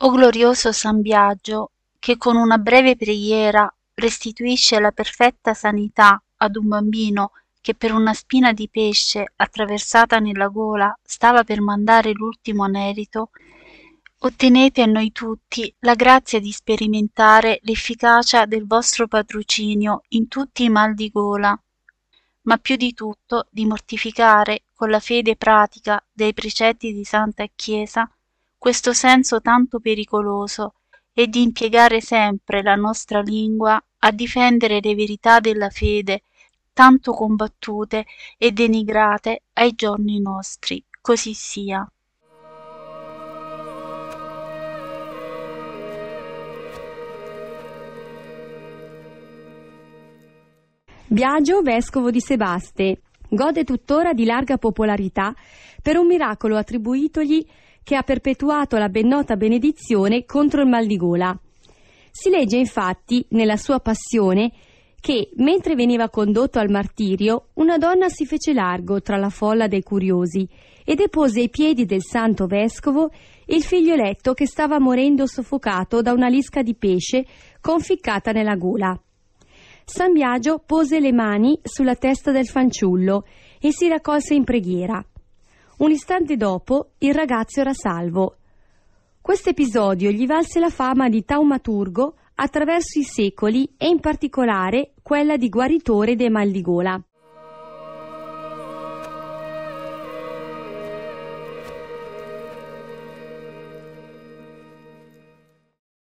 O glorioso San Biagio, che con una breve preghiera restituisce la perfetta sanità ad un bambino che per una spina di pesce attraversata nella gola stava per mandare l'ultimo anelito, ottenete a noi tutti la grazia di sperimentare l'efficacia del vostro patrocinio in tutti i mal di gola, ma più di tutto di mortificare con la fede pratica dei precetti di Santa Chiesa questo senso tanto pericoloso e di impiegare sempre la nostra lingua a difendere le verità della fede tanto combattute e denigrate ai giorni nostri. Così sia. Biagio, vescovo di Sebaste, gode tuttora di larga popolarità per un miracolo attribuitogli che ha perpetuato la ben nota benedizione contro il mal di gola. Si legge infatti nella sua passione che, mentre veniva condotto al martirio, una donna si fece largo tra la folla dei curiosi e depose ai piedi del santo vescovo il figlioletto che stava morendo soffocato da una lisca di pesce conficcata nella gola. San Biagio pose le mani sulla testa del fanciullo e si raccolse in preghiera. Un istante dopo il ragazzo era salvo. Questo episodio gli valse la fama di taumaturgo attraverso i secoli e in particolare quella di guaritore dei mal di gola.